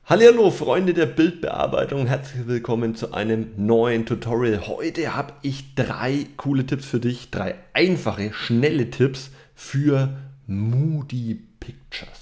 Hallihallo Freunde der Bildbearbeitung, herzlich willkommen zu einem neuen Tutorial. Heute habe ich 3 coole Tipps für dich, 3 einfache, schnelle Tipps für Moody Pictures.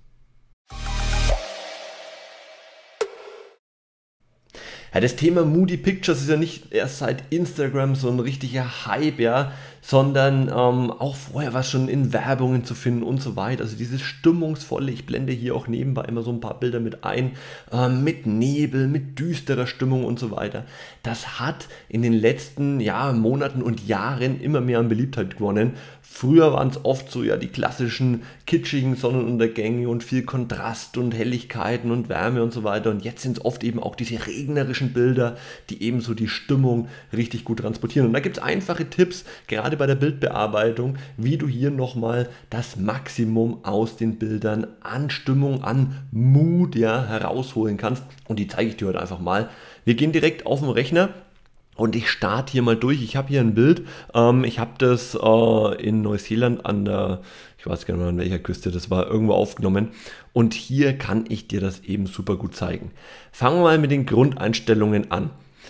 Ja, das Thema Moody Pictures ist ja nicht erst seit Instagram so ein richtiger Hype, ja, sondern auch vorher war es schon in Werbungen zu finden und so weiter. Also dieses stimmungsvolle, ich blende hier auch nebenbei immer so ein paar Bilder mit ein, mit Nebel, mit düsterer Stimmung und so weiter. Das hat in den letzten Monaten und Jahren immer mehr an Beliebtheit gewonnen. Früher waren es oft so die klassischen kitschigen Sonnenuntergänge und viel Kontrast und Helligkeiten und Wärme und so weiter. Und jetzt sind es oft eben auch diese regnerischen Bilder, die eben so die Stimmung richtig gut transportieren. Und da gibt es einfache Tipps, gerade bei der Bildbearbeitung, wie du hier nochmal das Maximum aus den Bildern an Stimmung, an Mood herausholen kannst. Und die zeige ich dir heute einfach mal. Wir gehen direkt auf den Rechner. Und ich starte hier mal durch. Ich habe hier ein Bild. Ich habe das in Neuseeland an der, ich weiß gar nicht mehr an welcher Küste, das war irgendwo aufgenommen. Und hier kann ich dir das eben super gut zeigen. Fangen wir mal mit den Grundeinstellungen an.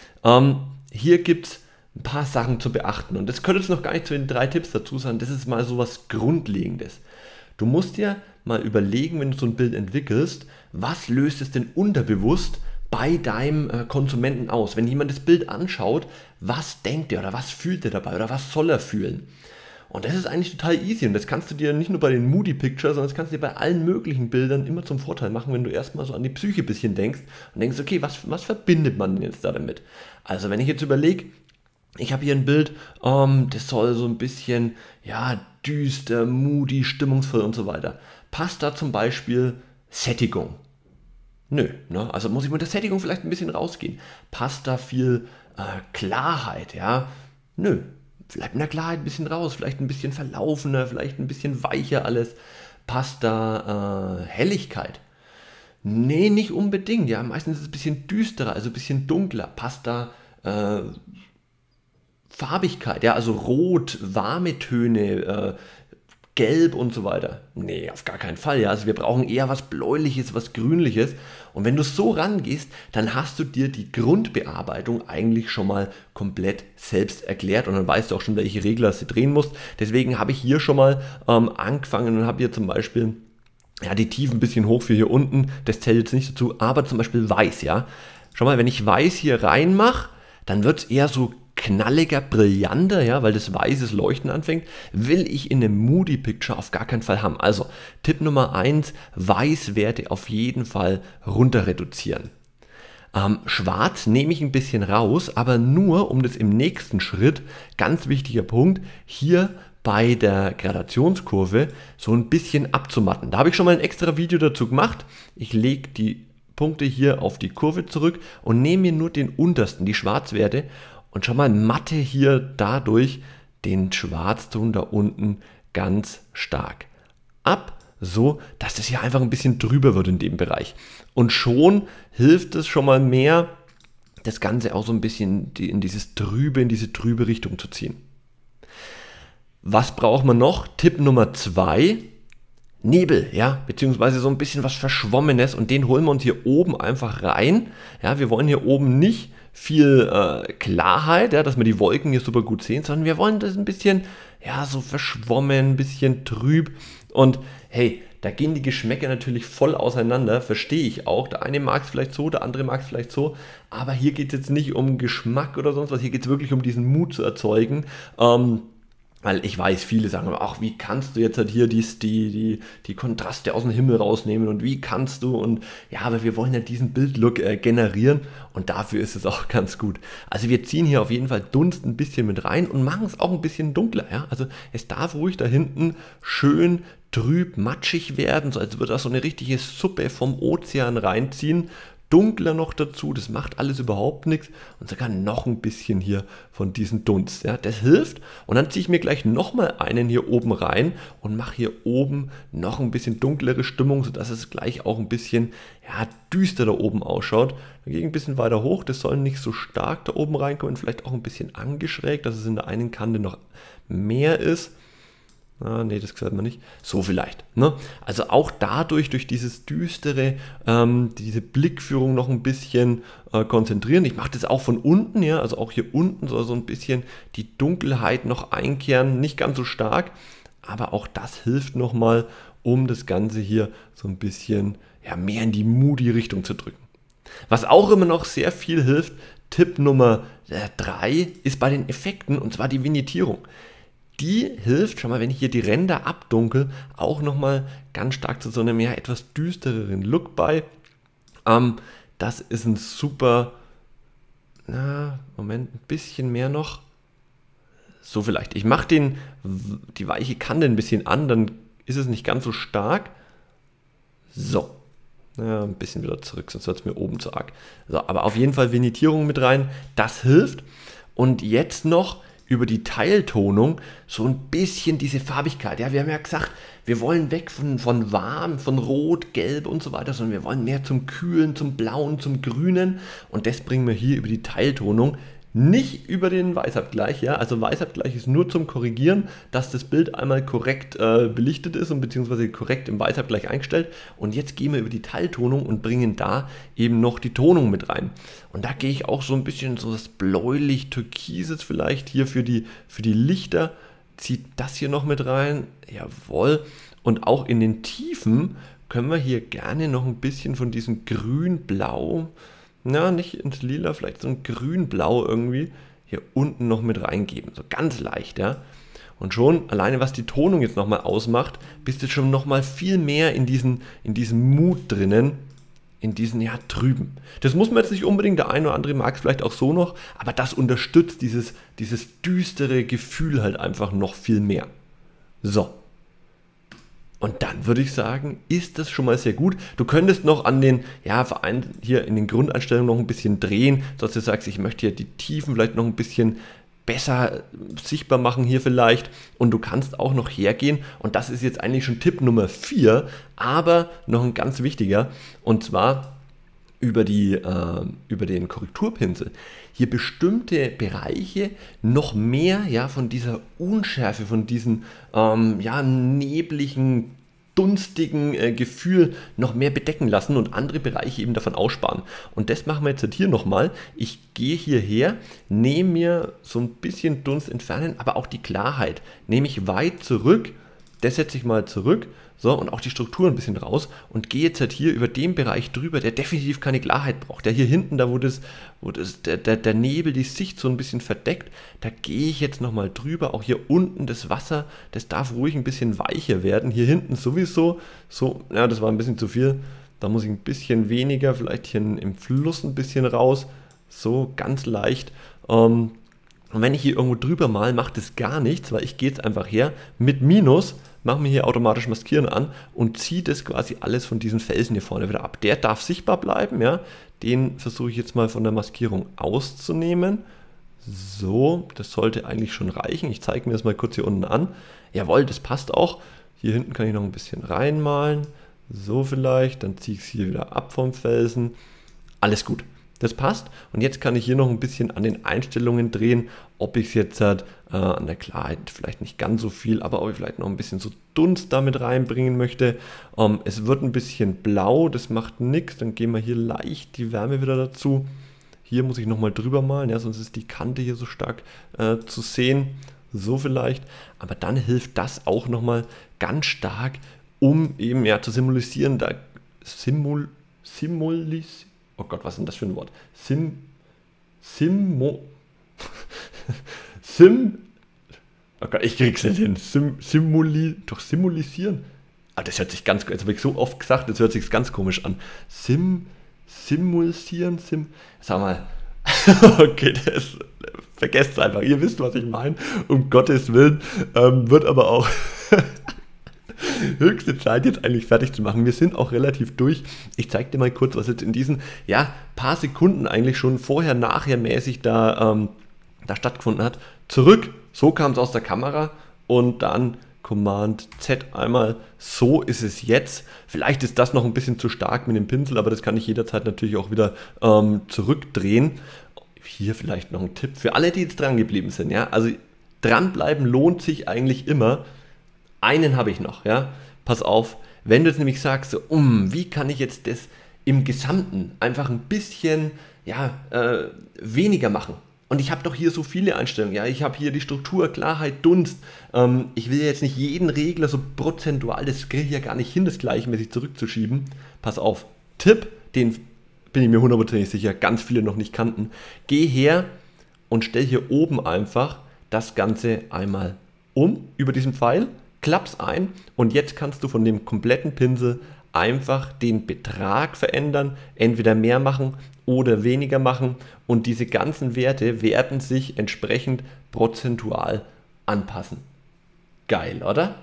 Hier gibt es ein paar Sachen zu beachten. Und das gehört jetzt noch gar nicht zu den 3 Tipps dazu, sondern das ist mal so was Grundlegendes. Du musst dir mal überlegen, wenn du so ein Bild entwickelst, was löst es denn unterbewusst bei deinem Konsumenten aus? Wenn jemand das Bild anschaut, was denkt er oder was fühlt er dabei oder was soll er fühlen? Und das ist eigentlich total easy und das kannst du dir nicht nur bei den Moody Pictures, sondern das kannst du dir bei allen möglichen Bildern immer zum Vorteil machen, wenn du erstmal so an die Psyche ein bisschen denkst und denkst, okay, was verbindet man denn jetzt da damit? Also wenn ich jetzt überlege, ich habe hier ein Bild, das soll so ein bisschen, düster, moody, stimmungsvoll und so weiter. Passt da zum Beispiel Sättigung? Nö, ne? Also muss ich mit der Sättigung vielleicht ein bisschen rausgehen. Passt da viel Klarheit, ja? Nö, vielleicht mit der Klarheit ein bisschen raus, vielleicht ein bisschen verlaufener, vielleicht ein bisschen weicher alles. Passt da Helligkeit? Nee, nicht unbedingt, ja, meistens ist es ein bisschen düsterer, also ein bisschen dunkler. Passt da Farbigkeit, also rot, warme Töne, gelb und so weiter. Nee, auf gar keinen Fall. Also wir brauchen eher was Bläuliches, was Grünliches. Und wenn du so rangehst, dann hast du dir die Grundbearbeitung eigentlich schon mal komplett selbst erklärt und dann weißt du auch schon, welche Regler du drehen musst. Deswegen habe ich hier schon mal angefangen und habe hier zum Beispiel die Tiefen ein bisschen hoch für hier unten. Das zählt jetzt nicht dazu, aber zum Beispiel weiß, ja. Schau mal, wenn ich weiß hier reinmache, dann wird es eher so knalliger, brillanter, weil das weißes Leuchten anfängt, will ich in einem Moody Picture auf gar keinen Fall haben. Also Tipp Nummer 1, Weißwerte auf jeden Fall runter reduzieren. Schwarz nehme ich ein bisschen raus, aber nur um das im nächsten Schritt, ganz wichtiger Punkt, hier bei der Gradationskurve so ein bisschen abzumatten. Da habe ich schon mal ein extra Video dazu gemacht. Ich lege die Punkte hier auf die Kurve zurück und nehme mir nur den untersten, die Schwarzwerte, und schau mal, matte hier dadurch den Schwarzton da unten ganz stark ab, so dass das hier einfach ein bisschen drüber wird in dem Bereich. Und schon hilft es schon mal mehr, das Ganze auch so ein bisschen in diese trübe Richtung zu ziehen. Was braucht man noch? Tipp Nummer 2, Nebel, beziehungsweise so ein bisschen was Verschwommenes, und den holen wir uns hier oben einfach rein. Wir wollen hier oben nicht viel Klarheit, dass wir die Wolken hier super gut sehen, sondern wir wollen das ein bisschen, so verschwommen, ein bisschen trüb. Und hey, da gehen die Geschmäcker natürlich voll auseinander, verstehe ich auch. Der eine mag es vielleicht so, der andere mag es vielleicht so, aber hier geht es jetzt nicht um Geschmack oder sonst was, hier geht es wirklich um diesen Mut zu erzeugen. Weil ich weiß, viele sagen, ach, wie kannst du jetzt halt hier die Kontraste aus dem Himmel rausnehmen und wie kannst du, und aber wir wollen ja diesen Bildlook generieren und dafür ist es auch ganz gut. Also wir ziehen hier auf jeden Fall Dunst ein bisschen mit rein und machen es auch ein bisschen dunkler, Also es darf ruhig da hinten schön trüb, matschig werden, so als würde das so eine richtige Suppe vom Ozean reinziehen. Dunkler noch dazu, das macht alles überhaupt nichts, und sogar noch ein bisschen hier von diesem Dunst, das hilft. Und dann ziehe ich mir gleich nochmal einen hier oben rein und mache hier oben noch ein bisschen dunklere Stimmung, sodass es gleich auch ein bisschen düster da oben ausschaut. Dann gehe ich ein bisschen weiter hoch, das soll nicht so stark da oben reinkommen, vielleicht auch ein bisschen angeschrägt, dass es in der einen Kante noch mehr ist. Nee, das gefällt mir nicht. So vielleicht. Ne? Also auch dadurch, durch dieses Düstere, diese Blickführung noch ein bisschen konzentrieren. Ich mache das auch von unten, ja, also auch hier unten soll so ein bisschen die Dunkelheit noch einkehren. Nicht ganz so stark, aber auch das hilft nochmal, um das Ganze hier so ein bisschen ja, mehr in die Moody-Richtung zu drücken. Was auch immer noch sehr viel hilft, Tipp Nummer 3 ist bei den Effekten, und zwar die Vignettierung. Die hilft, schau mal, wenn ich hier die Ränder abdunkel, auch nochmal ganz stark zu so einem ja, etwas düstereren Look bei. Das ist ein super, Moment, ein bisschen mehr noch. So vielleicht. Ich mache die weiche Kante ein bisschen an, dann ist es nicht ganz so stark. So. Ja, ein bisschen wieder zurück, sonst wird es mir oben zu arg. So, aber auf jeden Fall Vignettierung mit rein, das hilft. Und jetzt noch über die Teiltonung so ein bisschen diese Farbigkeit. Ja, wir haben ja gesagt, wir wollen weg von warm, von rot, gelb und so weiter, sondern wir wollen mehr zum Kühlen, zum Blauen, zum Grünen. Und das bringen wir hier über die Teiltonung. Nicht über den Weißabgleich, ja, also Weißabgleich ist nur zum Korrigieren, dass das Bild einmal korrekt belichtet ist und beziehungsweise korrekt im Weißabgleich eingestellt. Und jetzt gehen wir über die Teiltonung und bringen da eben noch die Tonung mit rein. Und da gehe ich auch so ein bisschen so das bläulich-türkises vielleicht hier für die Lichter, zieht das hier noch mit rein, jawohl. Und auch in den Tiefen können wir hier gerne noch ein bisschen von diesem grün-blau, nicht ins Lila, vielleicht so ein grün-blau irgendwie hier unten noch mit reingeben. So ganz leicht, ja. Und schon, alleine was die Tonung jetzt nochmal ausmacht, bist du schon nochmal viel mehr in diesem Mut drinnen, in diesen, ja, trüben. Das muss man jetzt nicht unbedingt, der eine oder andere mag es vielleicht auch so noch, aber das unterstützt dieses düstere Gefühl halt einfach noch viel mehr. So. Und dann würde ich sagen, ist das schon mal sehr gut. Du könntest noch an den, hier in den Grundeinstellungen noch ein bisschen drehen, sodass du sagst, ich möchte hier die Tiefen vielleicht noch ein bisschen besser sichtbar machen hier vielleicht. Und du kannst auch noch hergehen, und das ist jetzt eigentlich schon Tipp Nummer 4, aber noch ein ganz wichtiger, und zwar über den Korrekturpinsel hier bestimmte Bereiche noch mehr von dieser Unschärfe, von diesem nebligen, dunstigen Gefühl noch mehr bedecken lassen und andere Bereiche eben davon aussparen. Und das machen wir jetzt hier nochmal. Ich gehe hierher, nehme mir so ein bisschen Dunst entfernen, aber auch die Klarheit nehme ich weit zurück. Das setze ich mal zurück. So, und auch die Struktur ein bisschen raus und gehe jetzt halt hier über den Bereich drüber, der definitiv keine Klarheit braucht. Der hier hinten, da wo der Nebel die Sicht so ein bisschen verdeckt, da gehe ich jetzt nochmal drüber. Auch hier unten das Wasser, das darf ruhig ein bisschen weicher werden. Hier hinten sowieso, so, ja, das war ein bisschen zu viel. Da muss ich ein bisschen weniger, vielleicht hier im Fluss ein bisschen raus. So, ganz leicht. Und wenn ich hier irgendwo drüber mal, macht es gar nichts, weil ich gehe jetzt einfach her mit Minus, mache mir hier automatisch Maskieren an und ziehe das quasi alles von diesen Felsen hier vorne wieder ab. Der darf sichtbar bleiben, ja. Den versuche ich jetzt mal von der Maskierung auszunehmen. So, das sollte eigentlich schon reichen. Ich zeige mir das mal kurz hier unten an. Jawohl, das passt auch. Hier hinten kann ich noch ein bisschen reinmalen. So vielleicht, dann ziehe ich es hier wieder ab vom Felsen. Alles gut. Das passt, und jetzt kann ich hier noch ein bisschen an den Einstellungen drehen, ob ich es jetzt an der Klarheit vielleicht nicht ganz so viel, aber ob ich vielleicht noch ein bisschen so Dunst damit reinbringen möchte. Es wird ein bisschen blau, das macht nichts, dann gehen wir hier leicht die Wärme wieder dazu. Hier muss ich nochmal drüber malen, ja, sonst ist die Kante hier so stark zu sehen, so vielleicht, aber dann hilft das auch nochmal ganz stark, um eben zu symbolisieren, oh Gott, was ist denn das für ein Wort? Oh Gott, ich krieg's nicht hin. Symbolisieren. Ah, das hört sich ganz, jetzt habe ich so oft gesagt, das hört sich ganz komisch an. Sag mal. Okay, vergesst es einfach. Ihr wisst, was ich meine. Um Gottes Willen. Wird aber auch höchste Zeit, jetzt eigentlich fertig zu machen. Wir sind auch relativ durch. Ich zeige dir mal kurz, was jetzt in diesen paar Sekunden eigentlich schon vorher, nachher mäßig da stattgefunden hat. Zurück, so kam es aus der Kamera, und dann Command Z einmal. So ist es jetzt. Vielleicht ist das noch ein bisschen zu stark mit dem Pinsel, aber das kann ich jederzeit natürlich auch wieder zurückdrehen. Hier vielleicht noch ein Tipp für alle, die jetzt dran geblieben sind. Ja? Also dranbleiben lohnt sich eigentlich immer. einen habe ich noch, ja. Pass auf, wenn du jetzt nämlich sagst, so, wie kann ich jetzt das im Gesamten einfach ein bisschen weniger machen? Und ich habe doch hier so viele Einstellungen. Ja, ich habe hier die Struktur, Klarheit, Dunst. Ich will jetzt nicht jeden Regler so prozentual, das kriege ich ja gar nicht hin, das gleichmäßig zurückzuschieben. Pass auf, Tipp, den bin ich mir hundertprozentig sicher, ganz viele noch nicht kannten. Geh her und stell hier oben einfach das Ganze einmal um über diesen Pfeil, klapp's ein und jetzt kannst du von dem kompletten Pinsel einfach den Betrag verändern, entweder mehr machen oder weniger machen und diese ganzen Werte werden sich entsprechend prozentual anpassen. Geil, oder?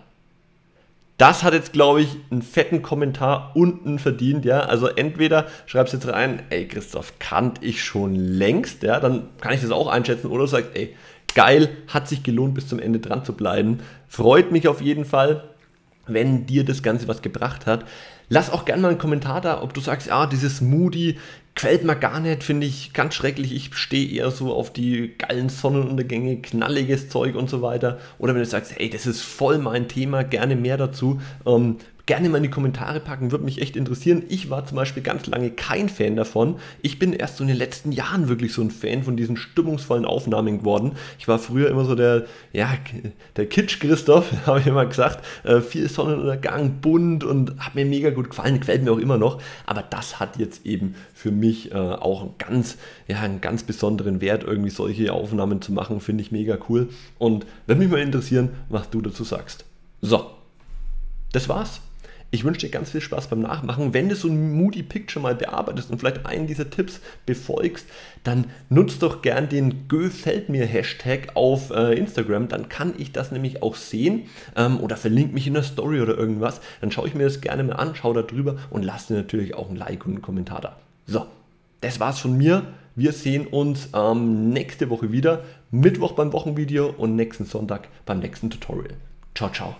Das hat jetzt, glaube ich, einen fetten Kommentar unten verdient, ja, also entweder schreibst du jetzt rein, ey Christoph, kannte ich schon längst, ja, dann kann ich das auch einschätzen, oder du sagst, ey, geil, hat sich gelohnt, bis zum Ende dran zu bleiben, freut mich auf jeden Fall, wenn dir das Ganze was gebracht hat. Lass auch gerne mal einen Kommentar da, ob du sagst, dieses Moody gefällt mir gar nicht, finde ich ganz schrecklich, ich stehe eher so auf die geilen Sonnenuntergänge, knalliges Zeug und so weiter. Oder wenn du sagst, hey, das ist voll mein Thema, gerne mehr dazu. Gerne mal in die Kommentare packen, würde mich echt interessieren. Ich war zum Beispiel ganz lange kein Fan davon. Ich bin erst so in den letzten Jahren wirklich so ein Fan von diesen stimmungsvollen Aufnahmen geworden. Ich war früher immer so der Kitsch-Christoph, habe ich immer gesagt. Viel Sonnenuntergang, bunt und hat mir mega gut gefallen, gefällt mir auch immer noch. Aber das hat jetzt eben für mich auch einen ganz besonderen Wert, irgendwie solche Aufnahmen zu machen, finde ich mega cool. Und würde mich mal interessieren, was du dazu sagst. So, das war's. Ich wünsche dir ganz viel Spaß beim Nachmachen. Wenn du so ein Moody Picture mal bearbeitest und vielleicht einen dieser Tipps befolgst, dann nutzt doch gern den gefällt mir Hashtag auf Instagram. Dann kann ich das nämlich auch sehen oder verlinke mich in der Story oder irgendwas. Dann schaue ich mir das gerne mal an, schaue da drüber und lass dir natürlich auch ein Like und einen Kommentar da. So, das war's von mir. Wir sehen uns nächste Woche wieder. Mittwoch beim Wochenvideo und nächsten Sonntag beim nächsten Tutorial. Ciao, ciao.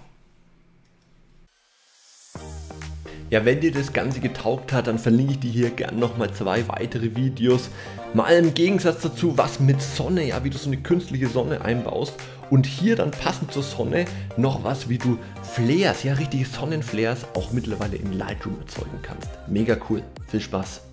Ja, wenn dir das Ganze getaugt hat, dann verlinke ich dir hier gerne nochmal 2 weitere Videos. Mal im Gegensatz dazu, was mit Sonne, ja, wie du so eine künstliche Sonne einbaust. Und hier dann passend zur Sonne noch was, wie du Flares, ja, richtige Sonnenflares auch mittlerweile in Lightroom erzeugen kannst. Mega cool. Viel Spaß.